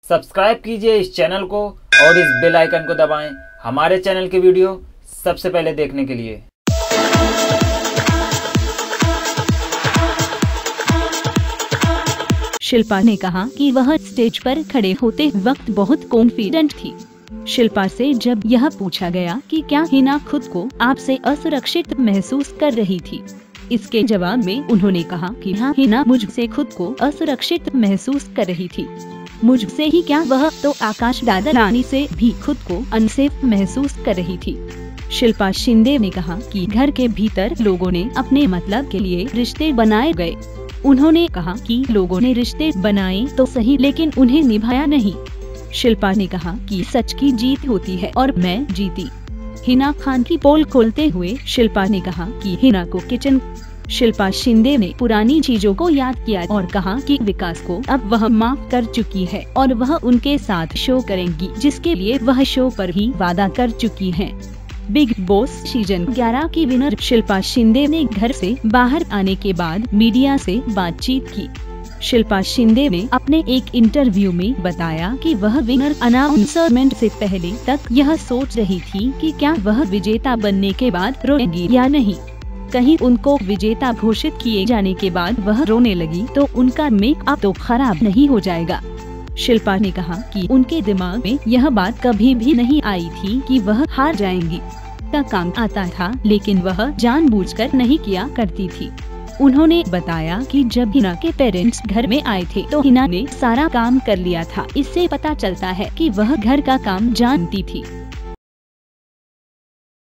Subscribe कीजिए इस channel को और इस बेल आइकन को दबाएं हमारे चैनल की वीडियो सबसे पहले देखने के लिए। शिल्पा ने कहा कि वह स्टेज पर खड़े होते वक्त बहुत कॉन्फिडेंट थी। शिल्पा से जब यह पूछा गया कि क्या हिना खुद को आपसे असुरक्षित महसूस कर रही थी, इसके जवाब में उन्होंने कहा कि हाँ, हिना मुझसे खुद को असुरक्षित महसूस कर रही थी। मुझसे ही क्या, वह तो आकाश दादलानी से भी खुद को अनसेफ महसूस कर रही थी। शिल्पा शिंदे ने कहा कि घर के भीतर लोगों ने अपने मतलब के लिए रिश्ते बनाए गए। उन्होंने कहा कि लोगों ने रिश्ते बनाए तो सही, लेकिन उन्हें निभाया नहीं। शिल्पा ने कहा कि सच की जीत होती है और मैं जीती। हिना खान की पोल खोलते हुए शिल्पा ने कहा कि हिना को किचन। शिल्पा शिंदे ने पुरानी चीजों को याद किया और कहा कि विकास को अब वह माफ कर चुकी है और वह उनके साथ शो करेंगी, जिसके लिए वह शो पर भी वादा कर चुकी हैं। बिग बॉस सीजन 11 की विनर शिल्पा शिंदे ने घर से बाहर आने के बाद मीडिया से बातचीत की। शिल्पा शिंदे ने अपने एक इंटरव्यू में बताया कि वह विनर अनाउंसमेंट से पहले तक यह सोच रही थी कि क्या वह विजेता बनने के बाद रोएंगी या नहीं। कहीं उनको विजेता घोषित किए जाने के बाद वह रोने लगी तो उनका मेकअप तो खराब नहीं हो जाएगा। शिल्पा ने कहा कि उनके दिमाग में यह बात कभी भी नहीं आई थी कि वह हार जाएंगी। का काम आता था, लेकिन वह जानबूझकर नहीं किया करती थी। उन्होंने बताया कि जब हिना के पेरेंट्स घर में आए थे तो हिना ने सारा काम कर लिया था। इससे पता चलता है कि वह घर का काम जानती थी।